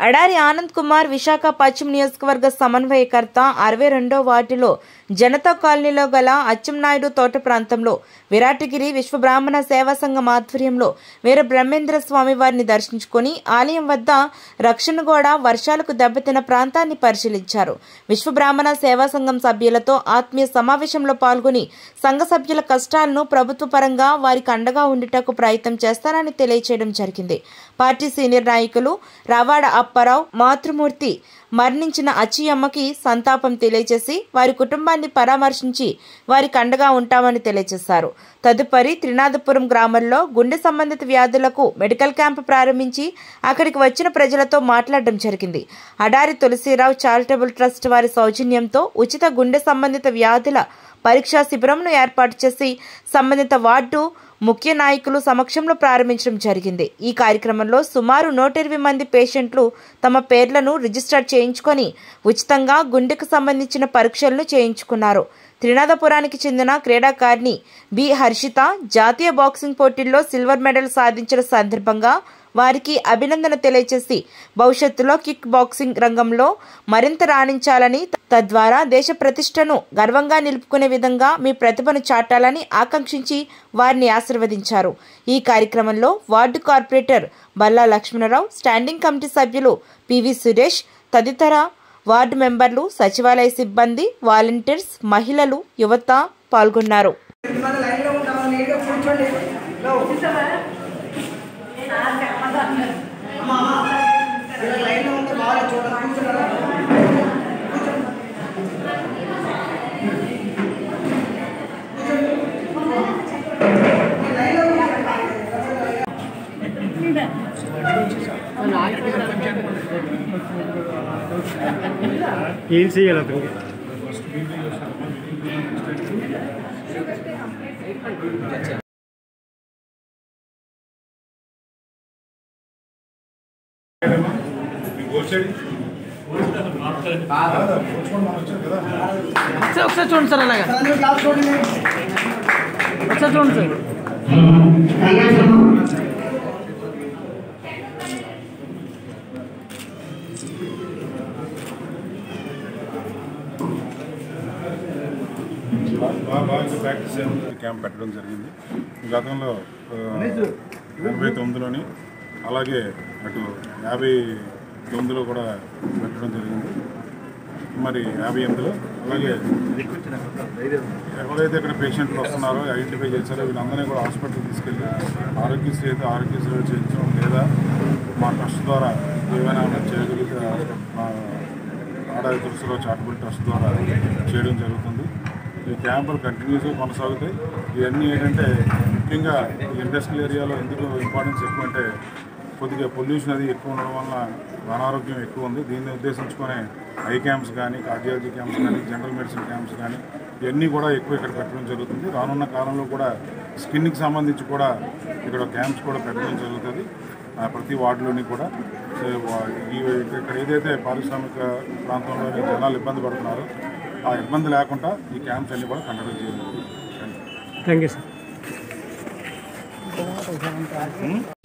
అడారి ఆనంద్ కుమార్ విశాఖ పశ్చిమ నియోజకవర్గ సమన్వయకర్త 62వ వార్డులో జనతా కాలనీలో గల 𝐌𝐚𝐢𝐥 తోట ప్రాంతంలో విరాటగిరి విశ్వ బ్రాహ్మణ సేవా సంఘం ఆధ్వర్యంలో వీర బ్రహ్మేంద్ర స్వామి వారిని దర్శించుకుని ఆలయం వద్ద రక్షణగోడ వర్షాలకు దెబ్బతిన్న ప్రాంతాన్ని పరిశీలించారు. విశ్వ బ్రాహ్మణ సేవా సంఘం సభ్యులతో ఆత్మీయ సమావేశంలో పాల్గొని సంఘ సభ్యుల కష్టాలను ప్రభుత్వ పరంగా వారికి అండగా ఉండుటకు ప్రయత్నం చేస్తారని తెలియజేయడం జరిగింది. పార్టీ సీనియర్ నాయకులు రావాడ అప్పారావు మాతృమూర్తి మరణించిన అచ్చియమ్మకి సంతాపం తెలియజేసి వారి కుటుంబాన్ని పరామర్శించి వారికి అండగా ఉంటామని తెలియజేశారు. తదుపరి త్రినాథపురం గ్రామంలో గుండె సంబంధిత వ్యాధులకు మెడికల్ క్యాంపు ప్రారంభించి అక్కడికి వచ్చిన ప్రజలతో మాట్లాడడం జరిగింది. అడారి తులసిరావు చారిటబుల్ ట్రస్ట్ వారి సౌజన్యంతో ఉచిత గుండె సంబంధిత వ్యాధుల పరీక్షా శిబిరంను ఏర్పాటు చేసి సంబంధిత వార్డు ముఖ్య నాయకులు సమక్షంలో ప్రారంభించడం జరిగింది. ఈ కార్యక్రమంలో సుమారు 120 మంది పేషెంట్లు తమ పేర్లను రిజిస్టర్ చేయించుకొని ఉచితంగా గుండెకు సంబంధించిన పరీక్షలను చేయించుకున్నారు. త్రినాథపురానికి చెందిన క్రీడాకారిణి బి హర్షిత జాతీయ బాక్సింగ్ పోటీల్లో సిల్వర్ మెడల్ సాధించిన సందర్భంగా వారికి అభినందన తెలియజేసి భవిష్యత్తులో కిక్ బాక్సింగ్ రంగంలో మరింత రాణించాలని తద్వారా దేశ ప్రతిష్టను గర్వంగా నిలుపుకునే విధంగా మీ ప్రతిభను చాటాలని ఆకాంక్షించి వారిని ఆశీర్వదించారు. ఈ కార్యక్రమంలో ward corporator Balla Lakshmanarao, standing committee సభ్యులు పివి సురేష్ తదితర వార్డు మెంబర్లు, సచివాలయ సిబ్బంది, వాలంటీర్స్, మహిళలు, యువత పాల్గొన్నారు. ఏం చేయాలి అతనికి? ఒకసారి చూడండి సార్, అలాగా ఒకసారి చూడండి సార్. ప్రాక్టీస్ క్యాంప్ పెట్టడం జరిగింది. గతంలో 89లోని అలాగే అటు 59లో కూడా పెట్టడం జరిగింది. మరి 58లో అలాగే ఎవరైతే ఇక్కడ పేషెంట్లు వస్తున్నారో ఐడెంటిఫై చేశారో వీళ్ళందరినీ కూడా హాస్పిటల్కి తీసుకెళ్ళి ఆరోగ్యశ్రీ అయితే ఆరోగ్యశ్రీ చేయించడం, లేదా మా ట్రస్ట్ ద్వారా ఏమైనా చేయగలిగితే అడారి తులసిరావు చారిటబుల్ ట్రస్ట్ ద్వారా చేయడం జరుగుతుంది. ఈ క్యాంపులు కంటిన్యూస్గా కొనసాగుతాయి. ఇవన్నీ ఏంటంటే ముఖ్యంగా ఇండస్ట్రియల్ ఏరియాలో ఎందుకు ఇంపార్టెన్స్ ఎక్కువ అంటే కొద్దిగా పొల్యూషన్ అది ఎక్కువ ఉండడం వల్ల అనారోగ్యం ఎక్కువ ఉంది. దీన్ని ఉద్దేశించుకొని ఐ క్యాంప్స్ కానీ, కార్డియాలజీ క్యాంప్స్ కానీ, జనరల్ మెడిసిన్ క్యాంప్స్ కానీ ఇవన్నీ కూడా ఎక్కువ ఇక్కడ పెట్టడం జరుగుతుంది. రానున్న కాలంలో కూడా స్కిన్కి సంబంధించి కూడా ఇక్కడ క్యాంప్స్ కూడా పెట్టడం జరుగుతుంది. ప్రతి వార్డులోని కూడా ఇక్కడ ఏదైతే పారిశ్రామిక ప్రాంతంలో జనాలు ఇబ్బంది పడుతున్నారో ఆ ఇబ్బంది లేకుండా ఈ క్యాంప్స్ అన్ని కూడా కండక్ట్ చేయాలి. Thank you sir.